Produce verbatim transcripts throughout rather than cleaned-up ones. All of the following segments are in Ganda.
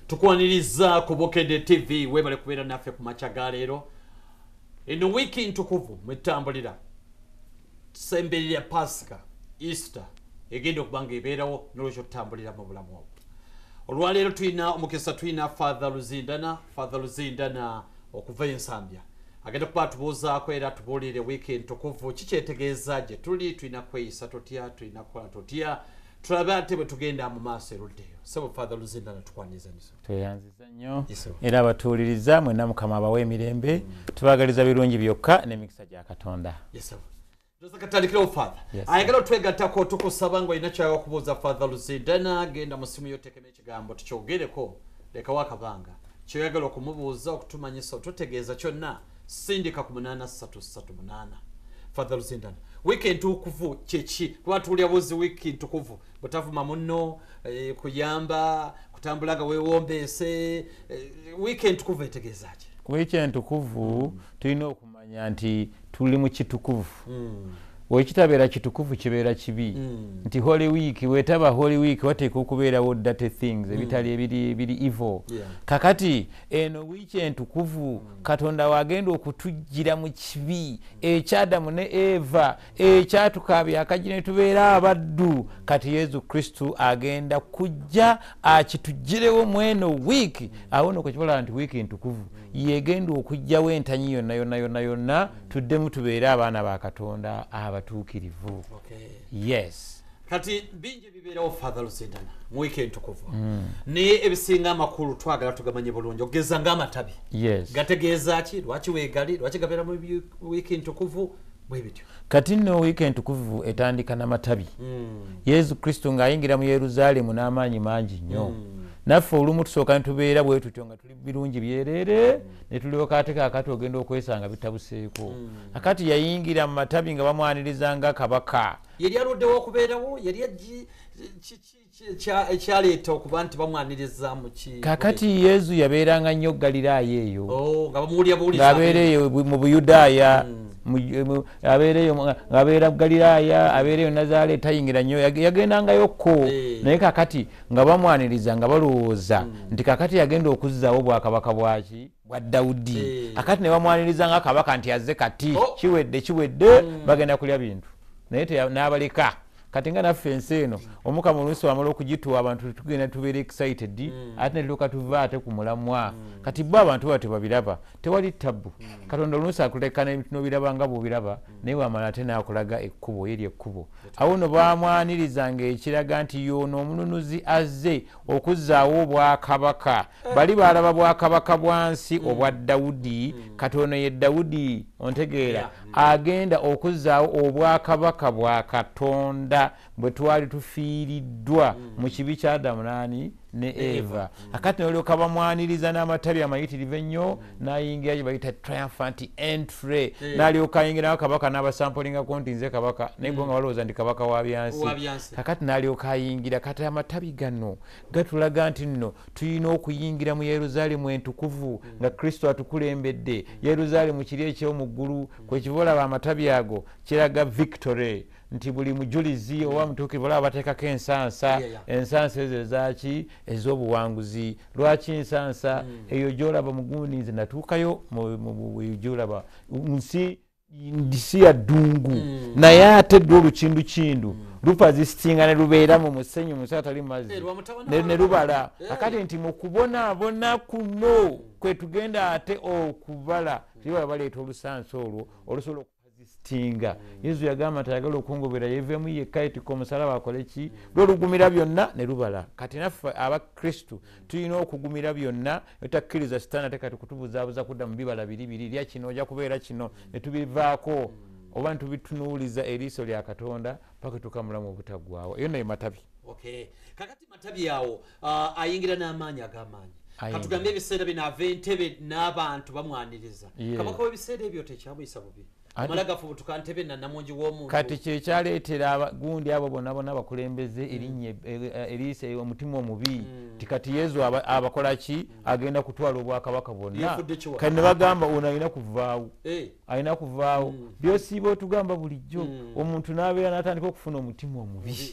tukwaniriza ku Bukedde T V webale kubeera naffe ku makya leero eno wiiki entukuvu mwetambulira semberera Paasika Easter egenda okubanga ebeerawo n'olwekyo tutambulira mu bulamu obwo. Olwaleero tulina omukisa tulina Fr.Luzindana Fr.Luzindana okuva ensambya agenda kuba tubuuzaako era tubuulire wiiki entukuvu kikyetegeeza gye tuli tulina kweyisa tutya tulina kukola tutya tulabe ate bwe tugenda mu maaso eruddeyo. Sebo Fr.Luzindana tukwaniriza niso tweyanziza nnyo era abatuuliriza mwenna Mukama abawe emirembe tubagaliza birungi byokka n'emikisa gya Katonda. Yes sir. Doza katandikira Father. Ayagala twegattako tukusaba ngo ina kyawa kubuuza Fr.Luzindana genda mu simu yotekeme ekigambo tukyogereko leka wakabanga kyoyagala okumubuuza okutumanyisa otutegeeza kyonna sindika ku munana ssatu ssatu munana. Fr.Luzindana wiiki entukuvu kyeki kuba tuwulira buzi wiiki entukuvu butavuma munno eh, kuyamba kutambulaga weewombeese eh, wiiki entukuvu etegeeza ki? Wiiki entukuvu mm. tulina okumanya nti tuli mu kitukuvu mm. wekitabeera kitukuvu kibeera kibi mm. nti Holy Week wetaba Holy Week wateeka okubeerawo dirty things ebitali ebiri ebiri evil yeah. kakati eno wiiki entukuvu mm. Katonda wagenda okutujjira mu kibi ekyadamu ne Eva ekyatukaabya akagi ne tubeera abaddu kati Yezu Kristu agenda kujja akitujjirewo mweno wiiki awo nno kwekibalaba nti wiiki entukuvu yegenda okujjawo entanyi yonna yonna yonna yonna tuddemu tubeere abaana ba Katonda abatuukirivu. Okay. Yes. Kati bingi bibeerawo Fr.Luzindana mu wiiki entukuvu mm. naye ebisinga amakulu twagala tugamanye bulungi okugeza ng'amatabi. Yes. Gategeeza ki? Lwaki weegali? Lwaki gabeera mu wiiki entukuvu bwe bityo? Kati nno wiiki entukuvu etandika n'amatabi. Mm. Yezu Kristu ng'ayingira mu Yeruzaalemu n'amaanyi mangi nnyo. Mm. Naffe olumu tusooka nitubeera bwe tutyo nga tuli birungi byereere ne tulyoka ate kaakati ogenda okwesanga bitabuseeko. Mm. Akati yayingira mu matabi nga bamwaniriza nga kabaka. Yali aluddewo okubeerawo yali ekyaleeta okuba nti bamwaniriza mu ki? Kakati Yezu yabeeranga nnyo Galiraaya eyo. Oh, nga bamuwulira buwuliza. Ng'abeera eyo mu Buyudaaya. Mm. abeereyo abeera Galiraaya abeereyo Nazaaleeta ayingira nnyo yagendangayokko hey. Naye kakati nga bamwaniriza nga balowooza mm. nti kakati yagenda okuzzaawo bwakabaka bwaki bwa Dawudi hey. Akati ne bamwaniriza nga kabaka nti azze kati oh. kiwedde kiwedde mm. bagenda kulya bintu naye n'abaleka kati nga naffe ensi eno Omukama oluusi wamala okugituwa abantu tugenda tubeera excited mm. ate ne tuloka tuva ate ku mulamwa mm. kati bo abantu babo tebabiraba tewali tabbu mm. Katonda oluusi akuleka n'ebintu n'obiraba nga bw'obiraba mm. naye wamala ate n'akulaga ekkubo eri ekkubo awo no bamwanirizanga ekiraga nti y'ono omununuzi azze okuzzaawo obwakabaka bali balaba bwakabaka bwansi mm. obwa Dawudi mm. kati ono ye Dawudi ontegeera yeah. mm. agenda okuzzaawo obwakabaka bwa Katonda bwe twali tufiiriddwa mu kibi kya Adamu nani ne Eva. Akati n'olyoka bamwaniriza n'amatabi amayitirivu ennyo n'ayingira gye bayita triumphant entry n'alyoka ayingira kabaka n'abasampulingako nti nze kabaka naye bo nga balowooza ndi kabaka wa byansi. Kakati n'alyoka ayingira kati amatabi gano gatulaga nti nno tulina okuyingira mu Yeruzaalemu entukuvu nga Kristo atukulembedde. Yeruzaalemu kiri eky'omu ggulu kwe kiva olaba amatabi ago kiraga victory nti buli mujulizi owa mutuukirivu olaba bateekako ensansa yeah, yeah. ensansa ezo ezaki ez'obuwanguzi. Lwaki ensansa mm. eyo gy'olaba mugundi nze natuukayo gy'olaba nsi ndisi ya ddungu mm. naye ate dde olukindukindu mm. lupa zisitinga ne lubeera mu musenyu musa atali mazzi hey, ne lubala hey. Akati nti mu kubonaabona kuno mm. kwe tugenda ate okubala tibala baleeta olusansa olwo olusobola tinga mm. Yezu yagamba nti ayagala okungobera yeveemu yekka etika omusalaba akole ki lwolugumira byonna ne lubala. Kati naffe aba Kristu tulina okugumira byonna etakkiriza sitaani ate kati kutubuzaabuza kudda mu bibala biri biri lya kino ojja kubeera kino ne tubivaako oba ne tubitunuuliza eriiso lya Katonda paka tukamulamu obutaggwaawo. Eyo naye matabi. Okay. Kakati matabi awo uh, ayingira n'amaanyi ag'amaanyi. Katugambe ebiseera bino ava entebe n'abantu bamwaniriza. Yeah. Kabaka w'ebiseera ebyo tekyabuyisa bubi. Malagafu tukantebe na namonji w'omuntu. Kati kye kyaleetera gundi abo bonna bonna bakulembeze erinnya eriise omutima omubi tikati Yezu abakola ki agenda kutwala obwakabaka bwonna kati ne bagamba ono alina kuvaawo alina kuvaawo byosiiba otugamba bulijjo omuntu n'abeera n'atandika okufuna omutima omubi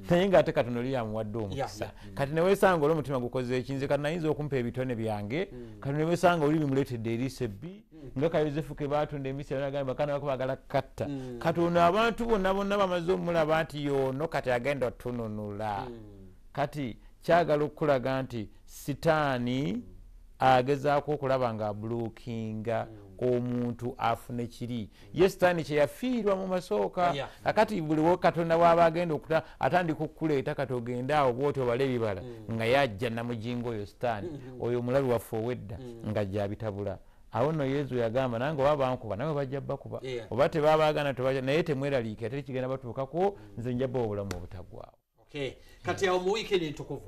naye ng'ate katono luli amuwadde omukisa kati ne weesanga oli omutima gukoze ekinze kati nayinza okumpa ebitone byange kati ne weesanga oli bimuleetedde eriiso ebbi nga ka yozefu ke baatunda emisiri nagamba bakana bako baagala kukatta kati ono abantu bonna bonna bamaze omulaba nti yoono kati agenda otununula kati kyagala okukulaga nti sitaani agezaako okulaba nga abulookinga omuntu afune kiri ye sitaani kyeyafiirwa mu masooka akati buliwo katonda waaba agenda okuta atandika okukuleeta kati ogenda awo bwoti obala ebibala nga yajja namujinga oyo sitaani oyo omulabi waffe owedda nga gyabitabula awo nno Yezu yagamba nange oba bankuba nawe bajja bakuba oba tebabaagana tebaja naye temweraliikira teri kigenda batuukako nze njaba obulamu obutagwawo kati awo mu wiikendi entukuvu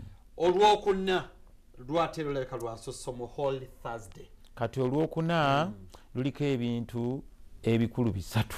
olwokuna lwatero leka lwasusse mu Holy Thursday kati olwokuna luliko ebintu ebikulu bisatu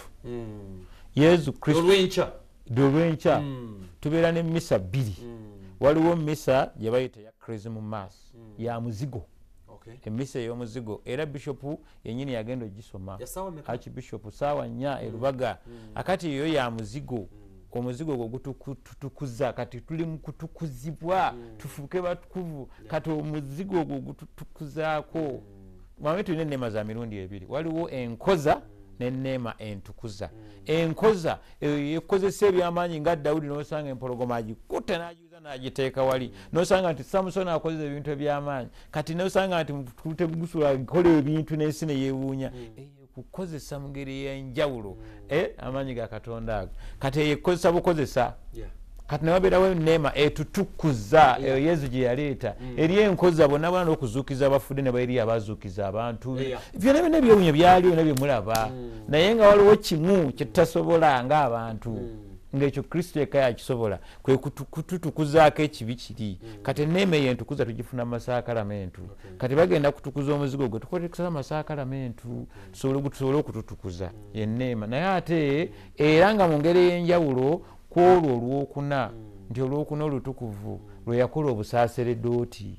Yezu Kristo olwenca olwenca tubeera ne misa bbiri waliwo misa gye bayita ya Christmas Mass ya muzigo emisa ey'omuzigo era bishopu yennyini yagenda ogisoma archbishop saawa nnya erubaga akati eyo ya muzigo omuzigo gwo gutukuza kati tuli mu kutukuzibwa tufuuke batukuvu kati omuzigo ogwo gututukuzaako mwami tulina enneema za mirundi ebiri waliwo enkoza n'enneema entukuza enkoza ekozesa ebyamaanyi nga Dawudi n'osanga empologoma agikutte n'agiuza n'agiteeka wali n'osanga nti Samusoni akozesa ebintu ebyamaanyi kati n'osanga nti Tegusula akola ebintu n'ensi ne yeewuunya kukozesa mu ngeri y'enjawulo amaanyi ga Katonda ago kati eyo ekozesa bukozesa kati newabeerawo enneema etutukuza eyo Yezu gye yaleeta eri enkoza bonna bonna n'okuzuukiza abafudde ne baeri abazuukiza abantu byonna byonna ebyewuunya byaliwo ne bye mulaba naye nga waliwo kimu kye tutasobola ng'abantu ng'ekyo Kristo yekka yakisobola kwe kututukuzaako ekibi kiri kati enneema eyo entukuza tugifuna mu masaakalamentu kati bagenda kutukuza omuzigo gwe tukozesa masaakalamentu tusobole okututukuza enneema naye ate era nga mu ngeri ey'enjawulo kwolwo olwokuna nti olwokuna olutukuvu lwe yakola obusaaseredooti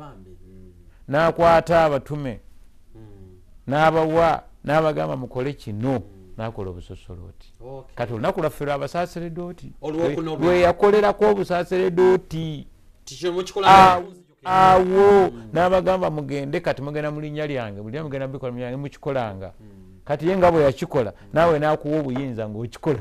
n'akwata abatume n'abawa n'abagamba mukole kino n'akola obusosolooti kati olunaku lwaffe lw'abasaaseredooti lwe yakolerako obusaaseredooti awo n'abagamba mugende kati mugenda mu linnya lyange buli mugenda mubikola mu lyange mukikolanga kati ye nga bwe yakikola naawe n'akuwa obuyinza ng'okikola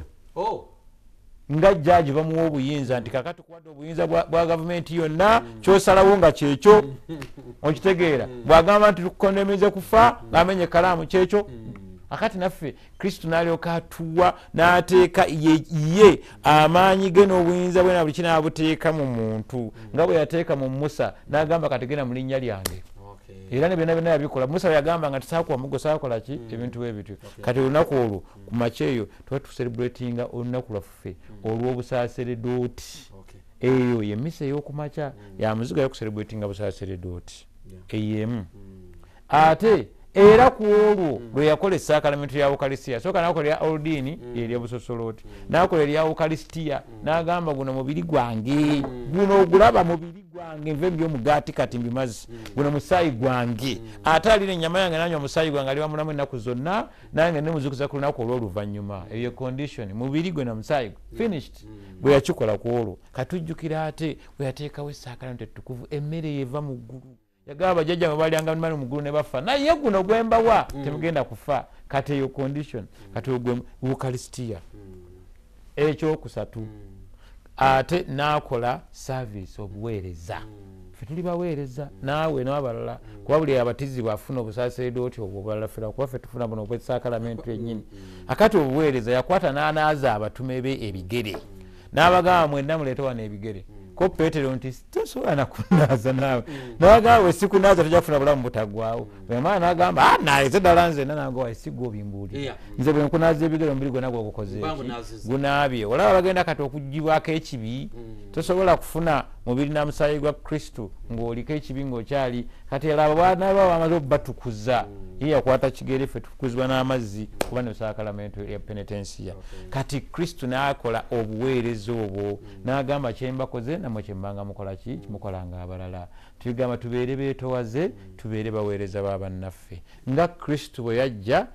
nga jjaaji bamuwa obuyinza nti kakati tukuwadde obuyinza bwa gavumenti yonna kyosalawo nga kyekyo okitegeera bw'agamba nti tukukondemeze kufa ng'amenye kalaamu kyekyo akati naffe Kristo n'alyoka atuwa n'ateeka ye amaanyi ge n'obuyinza bwe na buli kinaabuteeka mu muntu nga bwe yateeka mu Musa n'agamba kati genda mu linnya lyange era ne byonna byonna yabikola Musa yagamba nga tisaakuwa mugo saakola ki ebintu bwe bityo kati olunaku olwo ku makya eyo tuba tucelebratinga olunaku lwaffe olw'obusaaseredooti eyo yemmisa ey'okumakya ya muzigo yakucelebratinga busaaseredooti eyemu ate era ku olwo lwe yakola esaakalamentu ya Ukalisiya sooka n'akola erya oldiini erya busosolooti n'akola erya Ukalisiya n'agamba guno mubiri gwange guno ogulaba mubiri gwange nve by'omugaati kati mbimazi guno musaayi gwange ate alina ennyama yange nanywa omusaayi gwange aliba mulamu ennaku zonna nange nemuzuukuza ku lunaku olw'oluvannyuma eyo condition mubiri gwe na musaayi gwe finished bwe yakikola ku olwo katujjukira ate bwe yateekawo esaakalamentu ettukuvu emmere yeva mu ggulu yagaba bajjajja mwe balyanga mali mu ggulu ne bafa naye guno gwembawa temugenda kufa kati eyo condition kati ogwe Ukalisiya ekyokusatu ate n'akola service obuweereza ffe tuli baweereza naawe n'abalala kuba buli abatizibwa afuna obusaaseredooti obwo obulala ffe kuba ffe tufuna buno obw'esaakalamentu yennyini akati obuweereza yakwata n'anaaza abatume be ebigere n'abagamba mwenna muleete wano ebigere ko Petero nti tosobola nakunaaza naawe n'abagamba we sikunaaza tujafuna bulamu butagwawo bwemala n'agamba ah naeze ddala nze nanange waesiga obimbuulira nze bwe nkunaaza ebigere omubiri gwonna gwogukoze eki gunaabye olaba bagenda kati okugibwako ekibi tosobola kufuna mubiri na musaayi gwa Kristo ng'oliko ekibi ng'okyali kati alaba baana baba bamaze obbatukuza ye yakwata kigere ffe tukuzibwa n'amazzi kuba ne saakalamentu ya penetensiya kati Kristo n'akola obuweereza obwo n'agamba kyembakoze namwe kyembanga mukola ki kimukolanga abalala tugamba tubeere beetowaze tubeere baweereza babannaffe nga Kristo bwe yajja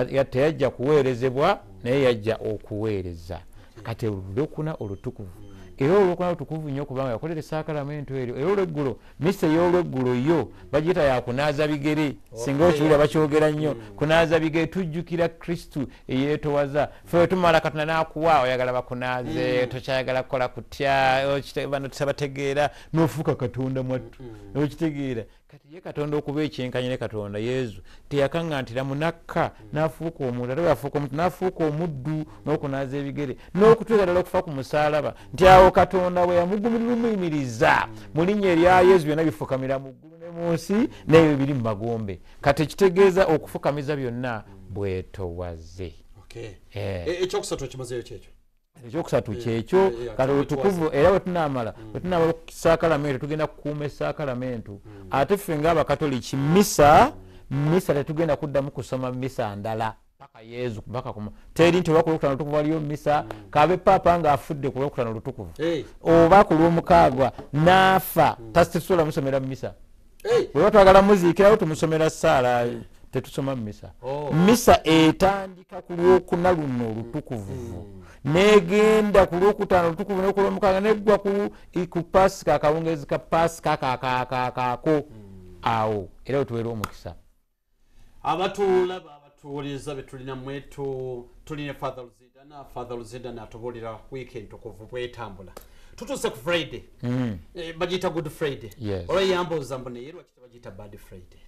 teyajja kuweerezebwa naye yajja okuweereza kati olwokuna olutukuvu era olwokulaba tukuvu nnyo kubanga yakolera esakalamento eryo era olweggulo misa ey'olweggulo yo bagiyita yakunaaza bigere singa okiwulira bakyogera nnyo kunaaza bigere tujjukira kristu eyeetowaza fe wetumala katonda n'akuwa oyagala bakunaaze tokyayagala kukola kutya bano tusabategeera n'ofuuka katonda mwattu okitegeera kati ye katonda okuba ekyenkanye ne katonda yezu teyakaŋŋantira munakka n'afuuka omuntu ate bweyafuuka omuntu n'afuuka omuddu n'okunaaza ebigere n'okutuuka ddala okufa ku musaalaba nti awo katonda bwe yamugumirira omuyimiriza mu linnya erya yezu byonna bifukamira mu ggulu ne mu nsi n'ebyo biri mu magombe kati ekitegeeza okufukamiza byonna bwetowaze ekyokusatu okimazeyo kyekyo ekyokusatu kyekyo kati otukuvu era bwetunamala bwetunamala okusaakalamento tugenda kukuuma esaakalamento ate ffe ng'abakatoliki misa misa tetugenda kuddamu kusoma misa ndala paka yezu paka kuma teri nti olwakulwokutano olutukuvu waliyo misa kabe paapa ng'afudde ku lwokutano olutukuvu oba ku lw'omukaagwa n'afa tasitusobola musomera mu misa bweba twagala muziikirawo tumusomera ssaala tetusoma mu misa misa etandika ku lwokuna luno olutukuvu negenda ku lwokutaano olutukuvu n'okulwomukaaga neggwa ku paasika akawungeezi ka paasika kakakakaako awo era wetuweera omukisa abatulaba abatuwuliza betulina mwetu tulina Fr.Luzindana Fr.Luzindana atubuulira wiiki entukuvu bwetambula tutuse ku Friday bagiyita good Friday olweyambuuza mbu naye lwaki tebagiyita bad Friday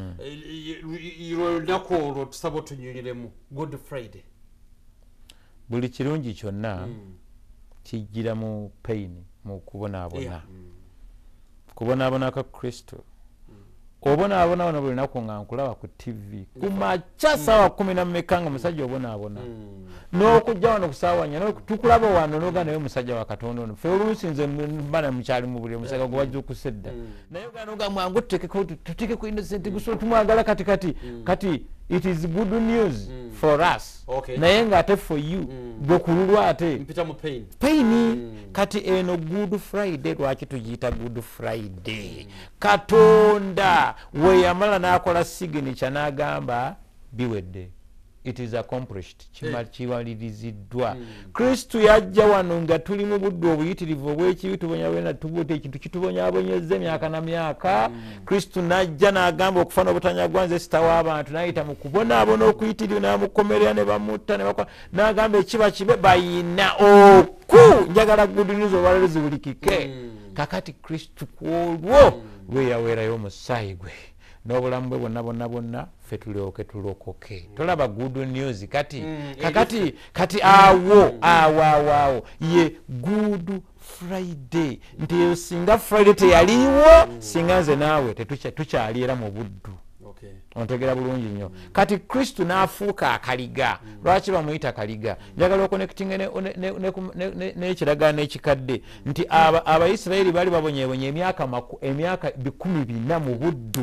lunaku olwo tusaba otunyunyiremu good Friday buli kirungi kyonna kijjira mu pain mu kubonaabona kubonaabona ka kristo obonaabona wano buli lunaku nga nkulaba ku tv kumakya saawa kumi na mmeka nga musajja obonaabona n'okujja wano kusaawanya tukulaba wano noga naye musajja wa katonda ono fe oluusi nze bana mukyali mu buli omusajja gwe wajjukusa edda naye oganoga mwangu tutekeko tutike ku innocent gusobola tumwagala kati kati kati it is good news mm. for us okay. naye ng'ate for you gwe mm. kululwa ate mpita mu pain pain mm. kati eno good Friday lwaki tugiyita good Friday mm. katonda we yamala n'akola signature n'agamba biwedde it is accomplished kimaliriziddwa kristu yajja wano nga tuli mu budde obuyitirivu obw'ekibi tubonyabona tubuute ekintu kitubonyabonyeza emyaka na myaka kristu najja n'agamba okufa n'obutanyagwa nze sita w'abantu n'ayita mu kubonaabona okuyitirira n'amukomerera ne bamutta n'agamba ekiba kibe bayina oku njagala good news olwaleero zibulikike kakati kristu kwolwo lwe yaweerayo omusaayi gwe n'obulamu bwe bwonna bwonna bwonna ffe tulyoke tulokoke tolaba good news kati kakati kati awo awo awo awo ye good Friday nti eyo singa Friday teyaliwo singa nze naawe tetukyali era mu buddu ontegera bulungi nnyo kati kristu n'afuuka akaliga lwaki bamuyita kaliga njagala okonectinga n'ekiragaano ekikadde nti abaisirayiri baali babonyebonye emyaka emyaka bikumi bina mu buddu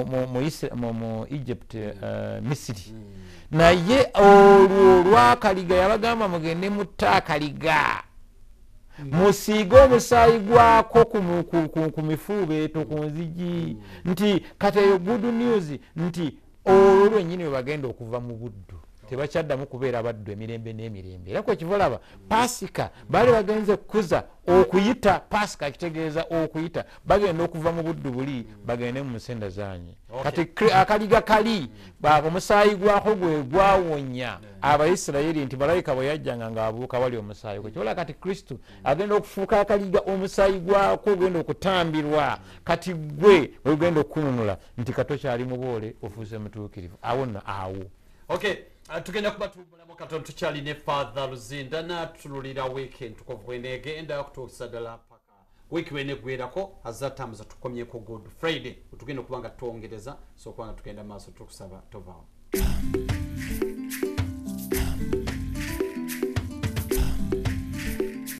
mu Egypt Misiri naye olwo lwakaliga yabagamba mugende mutta akaliga musiige omusaayi gwako ku mifuubeeto ku nzigi nti kati eyo good news nti olwo lwennyini bwe bagenda okuva mu buddu tebakyaddamu kubeera baddu emirembe n'emirembe era kwekivalaba paasika baali bagenze kukuza okuyita paasika kitegeeza okuyita bagenda okuva mu buddu buli bagende mu musenda zanyi kati akaliga kali omusaayi gwako gwe gwawonya abaisirayiri nti malayika bwe yajjanga ng'abuuka wali omusaayi gwe kibola kati kristu agenda okufuuka akaliga omusaayi gwako ogenda okutambirwa kati gwe wegenda okukununula nti katokyali muboole ofuuse mutuukirivu awonna awo okay tugenda kuba tubulamu katono tukyali ne Fr.Luzindana tululira wiiki entukuvu bwenegenda kutuusa ddala paka wiiki bwenegwerako azatamuza tukomyeko good Friday tugenda okuba nga twongereza so okuba nga tugenda maaso tukusaba tovaawo